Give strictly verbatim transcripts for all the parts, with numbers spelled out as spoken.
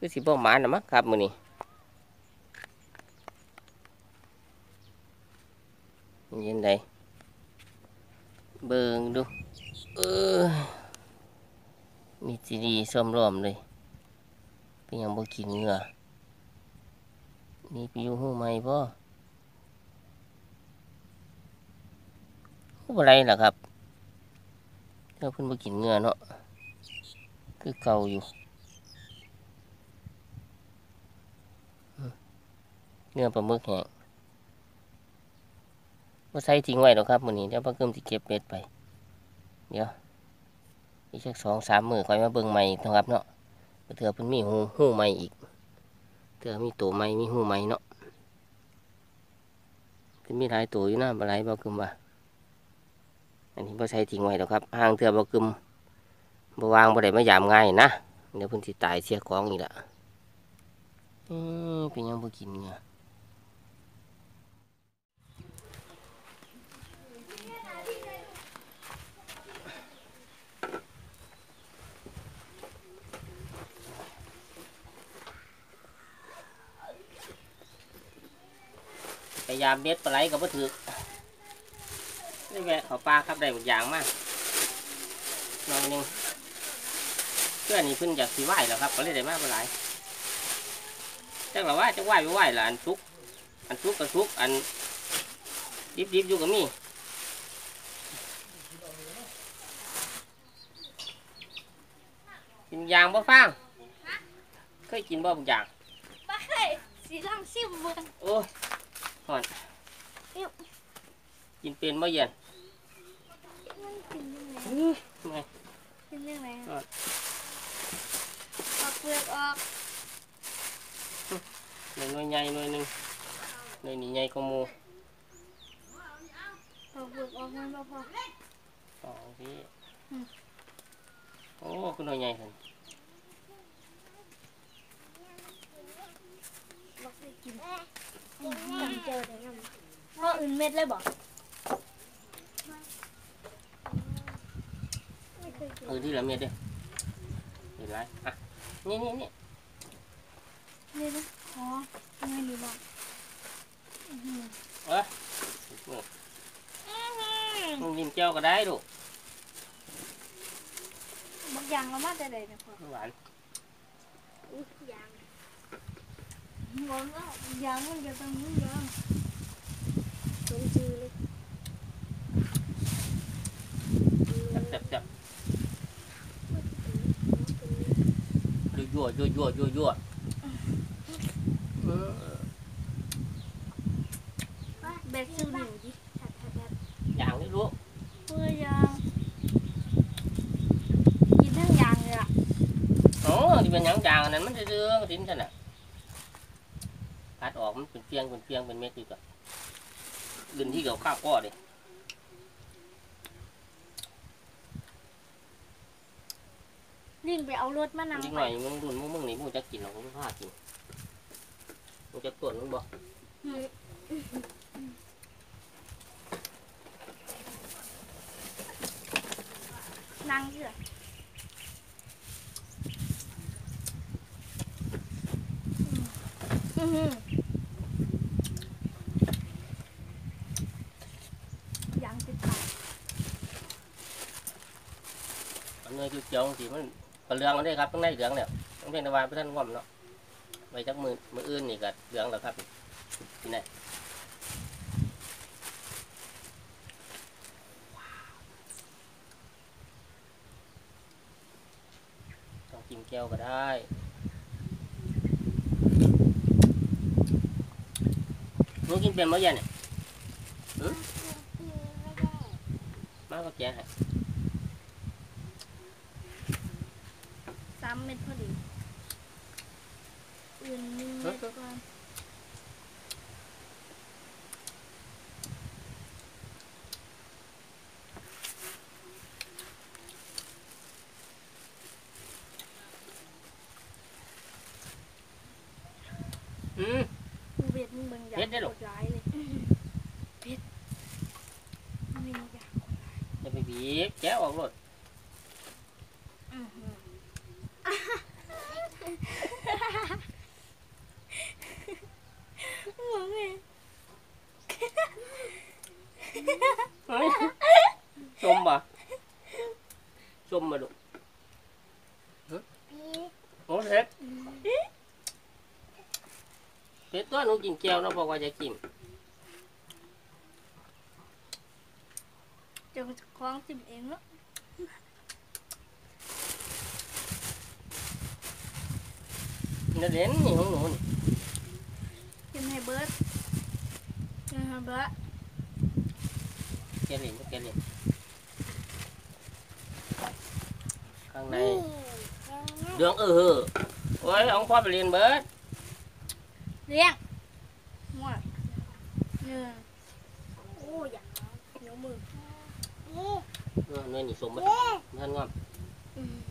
คือสิบ่หมานนะมั้งครับมื้อนี้เย็นใดเบิ่งดูเออมีซีดีซ้อมรอมเลยก็ยังบ่กินเหงื่อนี่ไปอยู่หูใหม่บ่หูอะไรล่ะครับเจ้าเพิ่นบ่กินเหงื่อเนาะคือเก่าอยู่เนื้อปลาหมึกแห้งบ่ใส่ทิ้งไว้หรอกครับมื้อนี้เดี๋ยวปลาเกิมสิเก็บเบ็ดไปเดี๋ยวอีกสักสองสามมื้อค่อยมาเบิ่งใหม่อีกนะครับเนาะเถื่อเพิ่นมีหูหูใหม่อีกเถื่อมีตัวใหม่มีหูใหม่เนาะเพิ่นมีหลายตัวอยู่นะบ่หลายบ่กึมว่าอันนี้บ่ใส่ทิ้งไว้หรอกครับห่างเถื่อบ่กึมบ่วางบ่ได้มายามง่ายนะเดี๋ยวเพิ่นสิตายเสียของอีกละอือเป็นยังบ่กินเหงื่อพยายามเบ็ดปลาไหลก็บ่ถึกนี่แวะเขาปลาครับได้บางอย่างมากหน่อยหนึงเพื่อนนี่เพิ่นอยากสิไหว้แล้วครับก็เลยได้มาปลาไหลจังว่าว่าจะไหว้บ่ไหว้ล่ะอันทุกอันทุกก็ทุกอันดิบๆอยู่ก็มีกินยางบ่ฟังเคยกินบ่บางอย่างไปสีลองชิมมือโอ้ยก่อนกินเป็นบ่เย็นมันกินยังไงไม่กินยังไงออกเปลือกออกหน่วยใหญ่หน่วยหนึ่งหน่วยนี้ใหญ่กว่าหมูออกเปลือกออกมันบ่พอสองพี่โอ้คือหน่วยใหญ่ขึ้นบ่เคยกินจำเจอได้ยังเพราะอื่นเม็ดเลยบ่ไม่เคยกินเออที่ละเม็ดเด้เห็นไรอ่ะนี่นี่นี่นี่นะอ๋อไม่ดีบ่เออมึงกินเจ้าก็ได้ดูบางอย่างเรามาแต่ใดนะพ่อหวานอุ้ยยางบอกว่ายางมันจะต้องมือยางตรงจือเลยจับจับจับยั่วยั่วยั่วยั่วยั่วแบกซิวหนึ่งดิถัดถัดถัดอย่างนี้รู้เพื่อยางกินทั้งยางเลยอ่ะโอ้ที่เป็นหยังจางอันนั้นมันจะเรื่องทิ้งฉันน่ะพัดออกมันเป็นเปียงเป็นเปียงเป็นเม็ดดีกว่าดินที่เกี่ยวข้าวก้อดิลิงไปเอารถมานั่งนิดหไปน่อยมึงดุนมึงมึงนี่มึงจะกินหรอกมึงพากินมึงจะตรวจมึงบอกนั่งเถอะอือหือยางติดปากอันนี้จุดจองสิมันกระเรืองมันได้ครับต้องได้เหลืองเนี่ยต้องเป็นตะวันเพื่อนว่ำเนาะไว้จักมือมืออื่นนี่ก็เหลืองแล้วครับที่ไหนต้องกินแก้วก็ได้มึงกินเป็นมั้ยยันเนี่ยมาก็แก่ให้สามเม็ดพอดีอื่นหนึ่งเม็ดก่อนอืมมึงเบ็ดมึงเบิ่งอยากเบ็ดได้หรอกดร้ายเลยเบ็ดมึงอยากกดร้ายจะไปบีบแก้วออกรถอื้อหือมมาดูพี่โอ้เผ็ดเผ็ดตัวหนูกินแก้วเนาะบอกว่าจะกินเดี๋ยวจะคล้องจิ้มเองเนาะ nó đến gì không luôn จิ้มให้เบิร์ดจิ้มให้เบิร์ด cái liền cái liềnข้างใน đường ừ hừ ôi ông khoa phải liền bớt เลี้ยงมั่วหนึ่งโอ้ยอย่างเหนียวมือ nơi nhỉ súng bớt thân ngon อืม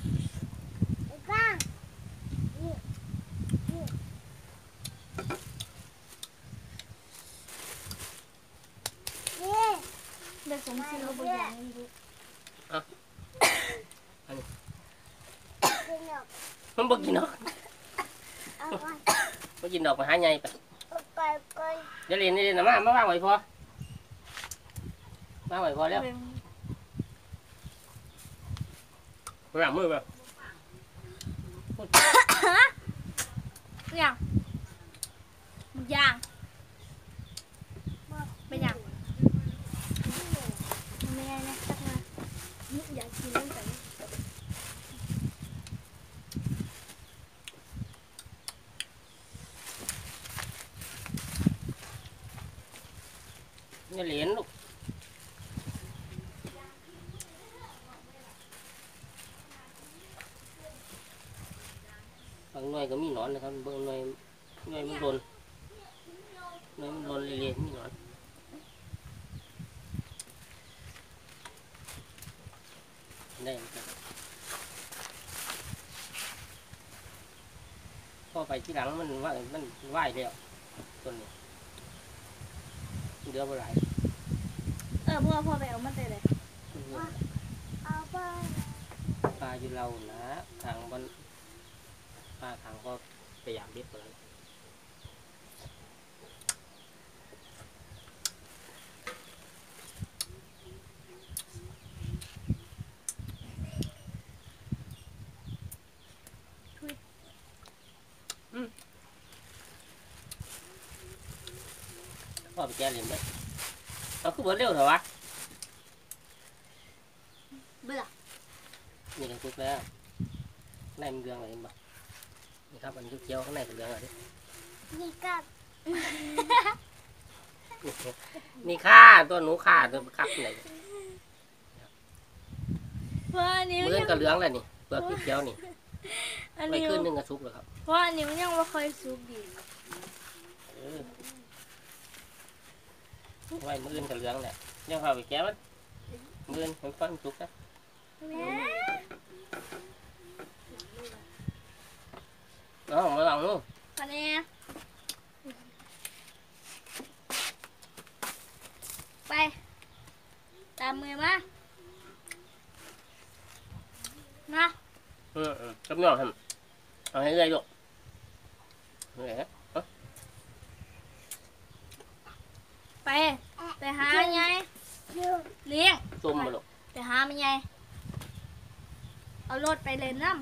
ได้สมชื่อเขาบางอย่างไม่รู้ không bớt gì nó bớt gì đọc mà hai nhây để liền đi nè má má ba ngoài pho ba ngoài pho เป็ léo น làm mưa vào อย่างบางอย่างเป็นอย่างมันไม่ได้นะสักมาอยากกินตั้งแต่ nó liền luôn bằng nuôi có mi nón này không bằng nuôi nuôi mình lồn nuôi mình lồn liền liền mi nón đâyพอไปที่หลังมันว่ามันไหวแล้วตัวนี้เดือบอะไรเออพ่อพ่อไปเอามาเตะเลยปลาอยู่เรานะทางบนปลาทางก็พยายามเบ็ดไปแล้วพ่อไปแก้เหรียญไหมเอาคือเบิร์ดเร็วเถอะวะเบื่อนี่ก็คุกแล้วข้างในมันเรืองอะไรบ้างนี่ครับมันเขียวๆข้างในเป็นเรืองอะไรนี่กับนี่ค่าตัวหนูค่าตัวครับไหนพ่ออันนี้เมื่อนกับเรืองเลยนี่เปลือกเขียวๆนี่อันไปนี้ขึ้นหนึ่งกระซุกเลยครับพ่ออันนี้มันยังไม่ค่อยสุกดีเออไว้มืออื่นกับเรืองแหละยังพาไปแก้มันมืออื่นมันฟันซุกนะแม่น้องมาลองนู่นอันนี้ไปตามมือมานะอืมอืมกับน้องทำเอาให้เลยลูกนี่ฮะไปไปหาไงเลี้ยงซุ่มมาลูกไปหามันไงเอารถไปเล่นน้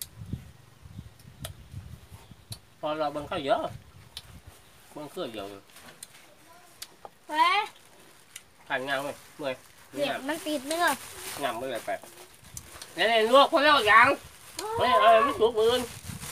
พอเราเบิ่งข้าวเยอะเบิ่งเครื่องเยอะำไปผ่านงานไหมเมื่อยเลี้ยงมันติดเนื้องามไม่เลยไปเนี่ยเนี่ยลวกคนแล้วยังเฮ้ยเอ้ยไม่สุกมือ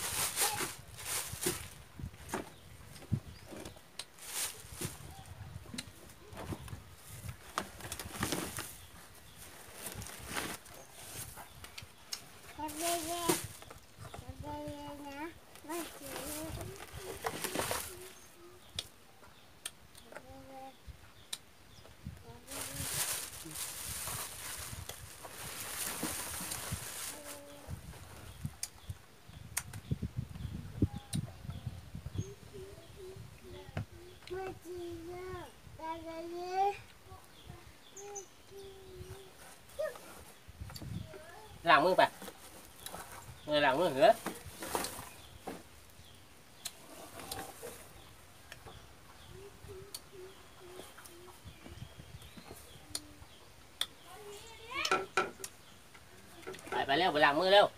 ล้างมือไปเลยล้างมือเหรอไปเร็วไปล้างมือเร็ว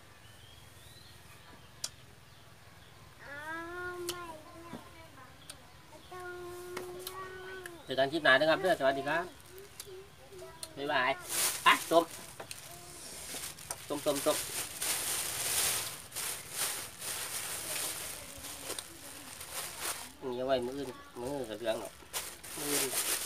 อ้าวไม่ต้องเจอกันคลิปหน้านะครับเด้อสวัสดีครับบ๊ายบายอ่ะต้มต้มต้มต้มนี่เอาไว้มืออื่นมือกับเรื่องหรอกมืออื่น